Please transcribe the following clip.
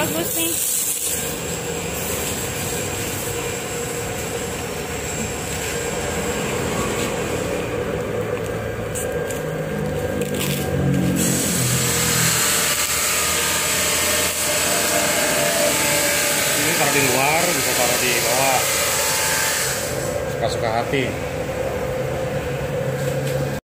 bagus nih. Ini taruh di luar, bisa taruh di bawah, suka-suka hati.